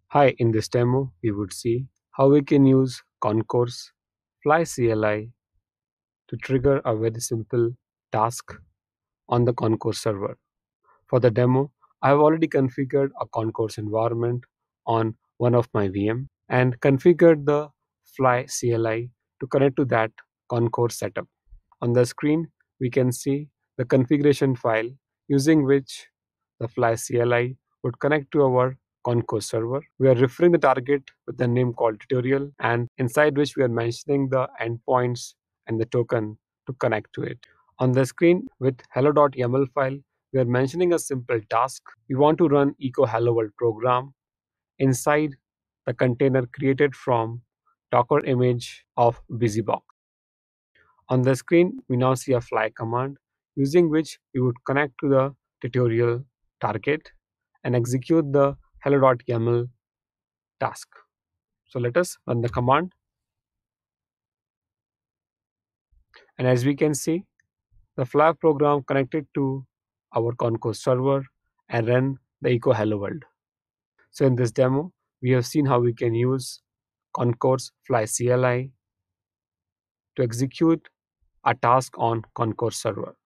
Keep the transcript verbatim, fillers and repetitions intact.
Hi, in this demo, we would see how we can use Concourse Fly C L I to trigger a very simple task on the Concourse server. For the demo, I have already configured a Concourse environment on one of my V M and configured the Fly C L I to connect to that Concourse setup. On the screen, we can see the configuration file using which the Fly C L I would connect to our Concourse server. We are referring the target with the name called tutorial, and inside which we are mentioning the endpoints and the token to connect to it. On the screen with hello.yaml file, we are mentioning a simple task. We want to run echo hello world program inside the container created from Docker image of BusyBox. On the screen, we now see a fly command using which we would connect to the tutorial target and execute the hello.yaml task. So let us run the command. And as we can see, the fly program connected to our Concourse server and ran the echo hello world. So in this demo, we have seen how we can use Concourse Fly C L I to execute a task on Concourse server.